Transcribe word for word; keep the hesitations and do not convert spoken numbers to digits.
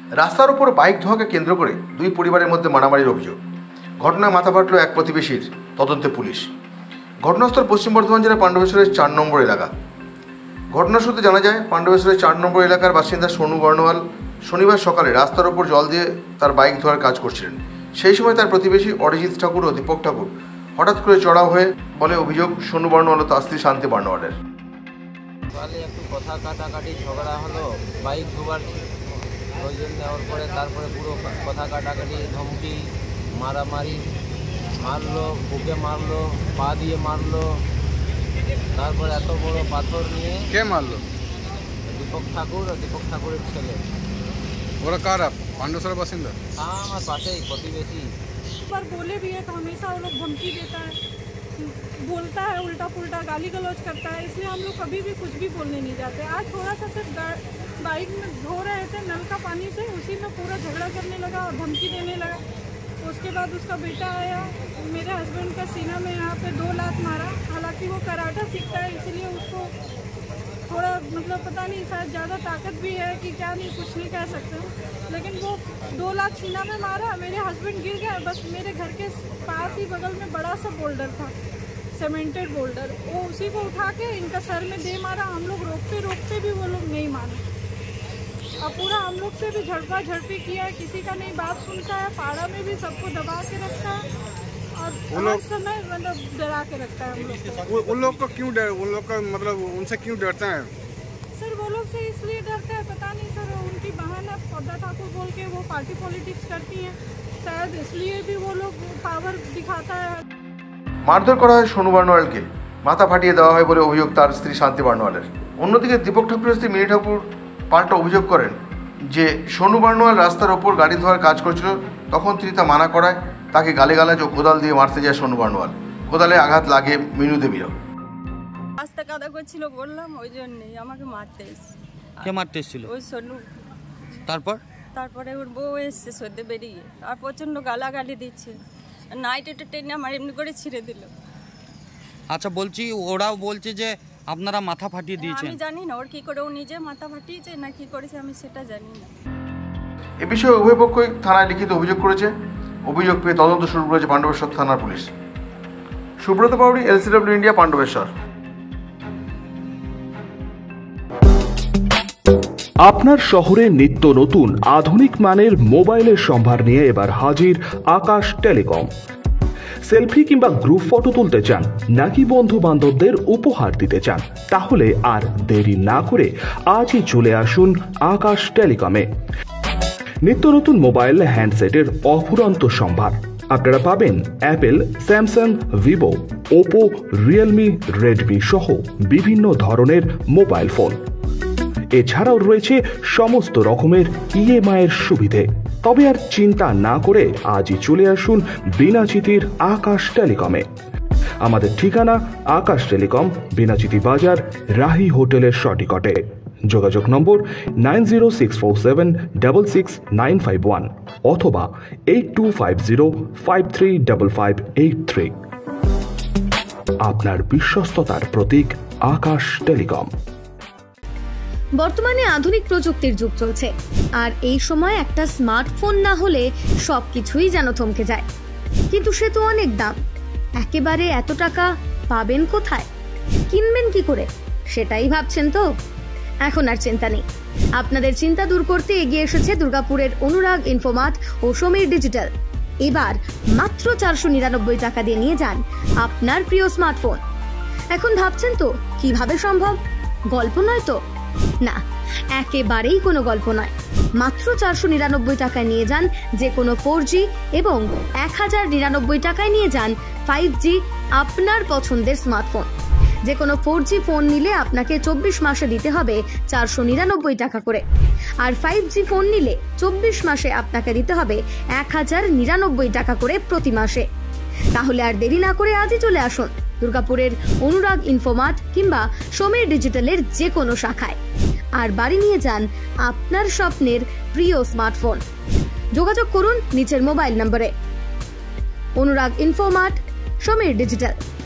রাস্তার উপর বাইক ধোয়াকে কেন্দ্র করে দুই পরিবারের মধ্যে মারামারির অভিযোগ। ঘটনায় মাথা ফাটল এক প্রতিবেশীর, তদন্তে পুলিশ। ঘটনাস্থল পশ্চিম বর্ধমান জেলার পাণ্ডবেশ্বরের চার নম্বর এলাকা। ঘটনার সূত্রে জানা যায়, পাণ্ডবেশ্বরের চার নম্বর এলাকার বাসিন্দা সোনু বর্ণওয়াল শনিবার সকালে রাস্তার ওপর জল দিয়ে তার বাইক ধোয়ার কাজ করছিলেন। সেই সময় তার প্রতিবেশী অরিজিৎ ঠাকুর ও দীপক ঠাকুর হঠাৎ করে চড়াও হয়ে বলে অভিযোগ সোনু বর্ণওয়াল ও তার স্ত্রী শান্তি বর্ণওয়ালের। একটু কথা কাটাকাটি ঝগড়া হলো, বাইক ধোবার ওই জন্য নেওয়ার পরে তারপরে পুরো কথা কাটাকাটি, ধমকি, মারামারি, মারলো, বুকে মারলো, পা দিয়ে মারলো, তারপরে এত বড় পাথর নিয়ে। কে মারলো? দীপক ঠাকুর और दीपक ठाकुर ছেলে। ওরা কারা? पांडवेश्वर बासिंदा? हाँ, हमारे पास ही प्रतिवेशी। पर बोले भी है तो हमेशा वो लोग धमकी देता है, बोलता है, उल्टा पुल्टा गाली गलौज करता है, इसलिए हम लोग कभी भी कुछ भी बोलने नहीं जाते। आज थोड़ा सा सिर्फ बाइक में धो रहे थे नल का पानी से, उसी में पूरा झगड़ा करने लगा और धमकी देने लगा। उसके बाद उसका बेटा आया, मेरे हस्बैंड का सीना में यहाँ पे दो लात मारा। हालांकि वो कराटा सीखता है, इसलिए उसको थोड़ा मतलब पता नहीं, शायद ज़्यादा ताकत भी है कि क्या, नहीं कुछ नहीं कह सकते, लेकिन वो दो लात सीना में मारा। मेरे हस्बैंड गिर गए। बस मेरे घर के पास ही बगल में बड़ा सा बोल्डर था, सीमेंटेड बोल्डर, वो उसी को उठा के इनका सर में दे मारा। हम लोग रोकते रोकते भी वो लोग नहीं माने और पूरा हम लोग से भी झड़पा झड़पी किया है। किसी का नहीं बात सुनता है, पाड़ा में भी सबको दबा के रखता है और हर समय मतलब डरा के रखता है हम लोग को। उन लोग को क्यों डर, उन लोग का मतलब उनसे क्यों डरते हैं? सर वो लोग से इसलिए डरते हैं, पता नहीं सर, उनकी बहन है पौधा ठाकुर बोल के, वो पार्टी पॉलिटिक्स करती हैं, शायद इसलिए भी वो लोग पावर दिखाता है। মারধর করা হয় সোনু বর্ণওয়ালকে, মাথা ফাটিয়ে দেওয়া হয় বলে অভিযোগ তার স্ত্রী শান্তি বর্ণওয়ালের। অন্যদিকে দীপক ঠাকুরের স্ত্রী মিনি ঠাকুর পাল্টা অভিযোগ করেন যে সোনু বর্ণওয়াল রাস্তার ওপর গাড়ি ধোয়ার কাজ করছিল, তখন তিনি তা মানা করায় তাকে গালিগালাজ ও কোদাল দিয়ে মারতে যায় সোনু বর্ণওয়াল। কোদালে আঘাত লাগে মিনু দেবীরও। রাস্তা কাদা করছিল বললাম, ওই জন্যই আমাকে মারতে এসেছে। কে মারতে এসেছিল? ওই সোনু। তারপর তারপরে ওর বউ এসছে সদ্যে বেরিয়ে, আর প্রচণ্ড গালাগালি দিচ্ছে, নাইট এটা টেনে আমার এমনি করে ছিঁড়ে দিল। আচ্ছা, বলছি ওরাও বলছে যে আপনারা মাথা ফাটিয়ে দিয়েছেন। আমি জানি না ওর কি করে, ও নিজে মাথা ফাটিয়েছে না কি করেছে আমি সেটা জানি না। এ বিষয়ে উভয় পক্ষই থানায় লিখিত অভিযোগ করেছে। অভিযোগ পেয়ে তদন্ত শুরু করেছে পাণ্ডবেশ্বর থানার পুলিশ। Subrata Pauri, L C W India, Pandabeswar. আপনার শহরে নিত্য নতুন আধুনিক মানের মোবাইলের সম্ভার নিয়ে এবার হাজির আকাশ টেলিকম। সেলফি কিংবা গ্রুপ ফটো তুলতে চান নাকি বন্ধু বান্ধবদের উপহার দিতে চান, তাহলে আর দেরি না করে আজই চলে আসুন আকাশ টেলিকমে। নিত্য নতুন মোবাইল হ্যান্ডসেটের অফুরন্ত সম্ভার আপনারা পাবেন Apple, Samsung, Vivo, Oppo, Realme, Redmi সহ বিভিন্ন ধরনের মোবাইল ফোন। এছাড়াও রয়েছে সমস্ত রকমের ইএমআই এর সুবিধে। তবে আর চিন্তা না করে আজই চলে আসুন বিনাচিতির আকাশ টেলিকমে। আমাদের ঠিকানা আকাশ টেলিকম, বিনাচিতি বাজার, রাহি হোটেলের সটিকটে। যোগাযোগ number nine zero six four seven double six nine five one অথবা eight two five zero five three double five eight three. আপনার বিশ্বস্ততার প্রতীক আকাশ টেলিকম। বর্তমানে আধুনিক প্রযুক্তির যুগ চলছে, আর এই সময় একটা স্মার্টফোন না হলে সবকিছুই যেন থমকে যায়। কিন্তু সে তো অনেক দাম, একেবারে এত টাকা পাবেন কোথায়, কিনবেন কি করে, সেটাই ভাবছেন তো? এখন আর চিন্তা নেই, আপনাদের চিন্তা দূর করতে এগিয়ে এসেছে দুর্গাপুরের অনুরাগ ইনফোমার্ট ও সমীর ডিজিটাল। এবার মাত্র চারশো নিরানব্বই টাকা দিয়ে নিয়ে যান আপনার প্রিয় স্মার্টফোন। এখন ভাবছেন তো কিভাবে সম্ভব, গল্প নয় তো? না, একেবারেই কোনো গল্প নয়। মাত্র চারশো নিরানব্বই টাকায় নিয়ে যান যে কোনো ফোর জি এবং এক হাজার নিরানব্বই টাকায় নিয়ে যান ফাইভ জি আপনার পছন্দের স্মার্টফোন। যে কোনো ফোর জি ফোন নিলে আপনাকে চব্বিশ মাসে দিতে হবে চারশো নিরানব্বই টাকা করে, আর ফাইভ জি ফোন নিলে চব্বিশ মাসে আপনাকে দিতে হবে এক হাজার নিরানব্বই টাকা করে প্রতি মাসে। তাহলে আর দেরি না করে আজই চলে আসুন দুর্গাপুরের অনুরাগ ইনফোমার্ট কিংবা সমীর ডিজিটালের যে কোনো শাখায়, আর বাড়ি নিয়ে যান আপনার স্বপ্নের প্রিয় স্মার্টফোন। যোগাযোগ করুন নিচের মোবাইল নম্বরে। Anurag infomart, Samir digital.